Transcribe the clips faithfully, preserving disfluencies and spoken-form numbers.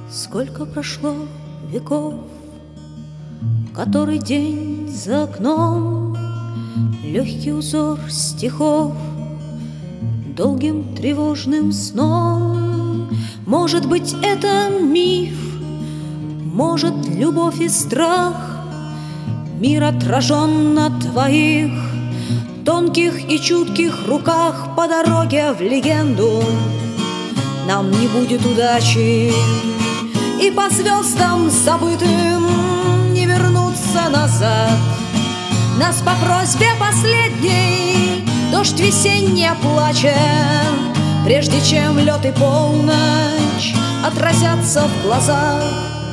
Сколько прошло веков, который день за окном, легкий узор стихов долгим тревожным сном. Может быть, это миф, может, любовь и страх. Мир отражен на твоих тонких и чутких руках. По дороге в легенду нам не будет удачи, и по звездам забытым не вернуться назад. Нас по просьбе последней дождь весенний плачет, прежде чем лед и полночь отразятся в глазах.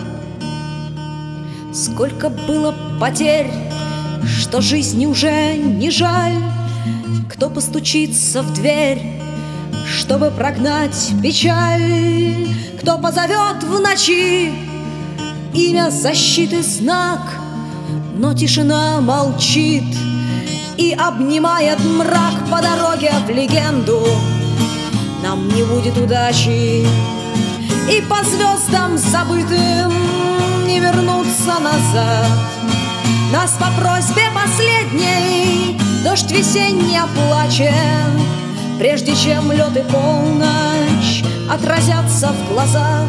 Сколько было потерь, что жизни уже не жаль. Кто постучится в дверь, чтобы прогнать печаль? Кто позовет в ночи имя защиты знак? Но тишина молчит и обнимает мрак. По дороге в легенду нам не будет удачи, и по звездам забытым не вернуться назад. Нас по просьбе последней дождь весенний плачет, прежде чем лед и полночь отразятся в глазах.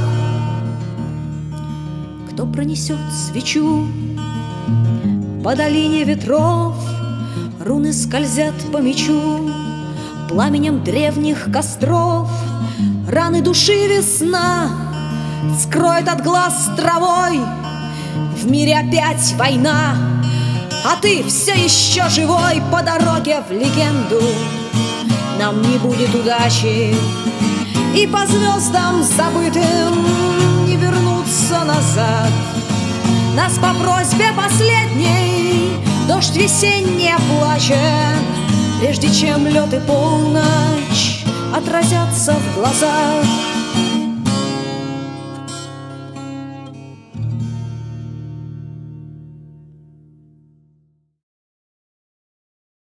Кто пронесет свечу по долине ветров, руны скользят по мечу пламенем древних костров. Раны души весна скроет от глаз травой. В мире опять война, а ты все еще живой. По дороге в легенду нам не будет удачи, и по звездам забытым не вернуться назад. Нас по просьбе последней дождь весенний плачет, прежде чем лед и полночь отразятся в глазах.